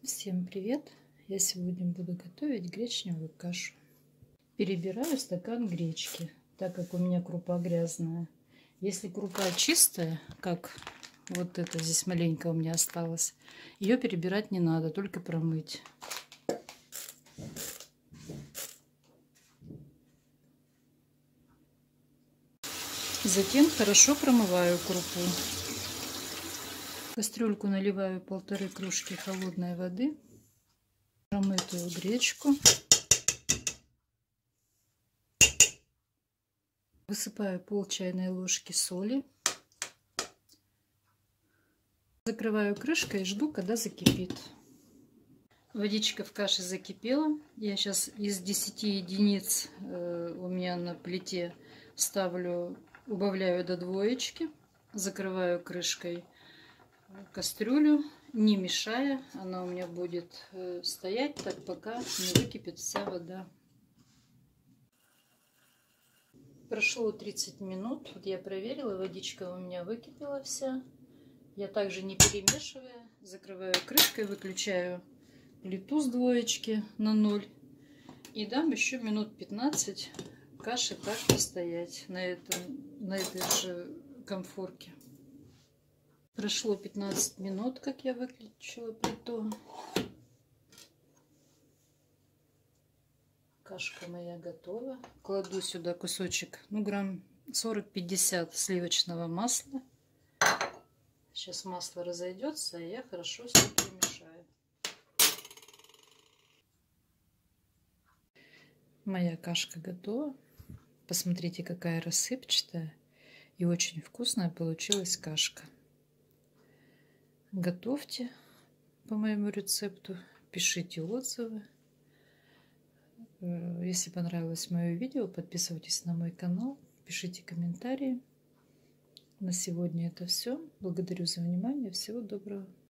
Всем привет! Я сегодня буду готовить гречневую кашу. Перебираю стакан гречки, так как у меня крупа грязная. Если крупа чистая, как вот это здесь маленько у меня осталось, ее перебирать не надо, только промыть. Затем хорошо промываю крупу. В кастрюльку наливаю 1,5 кружки холодной воды, промытую гречку. Высыпаю пол чайной ложки соли. Закрываю крышкой и жду, когда закипит. Водичка в каше закипела. Я сейчас из 10 единиц у меня на плите ставлю, убавляю до 2. Закрываю крышкой кастрюлю, не мешая. Она у меня будет стоять так, пока не выкипит вся вода. Прошло 30 минут. Вот я проверила, водичка у меня выкипела вся. Я также, не перемешивая, закрываю крышкой, выключаю плиту с 2 на 0 и дам еще минут 15 каше так постоять на этой же конфорке. Прошло 15 минут, как я выключила плиту. Кашка моя готова. Кладу сюда кусочек, грамм 40-50 сливочного масла. Сейчас масло разойдется, и я хорошо все перемешаю. Моя кашка готова. Посмотрите, какая рассыпчатая и очень вкусная получилась кашка. Готовьте по моему рецепту, пишите отзывы. Если понравилось мое видео, подписывайтесь на мой канал, пишите комментарии. На сегодня это все. Благодарю за внимание. Всего доброго.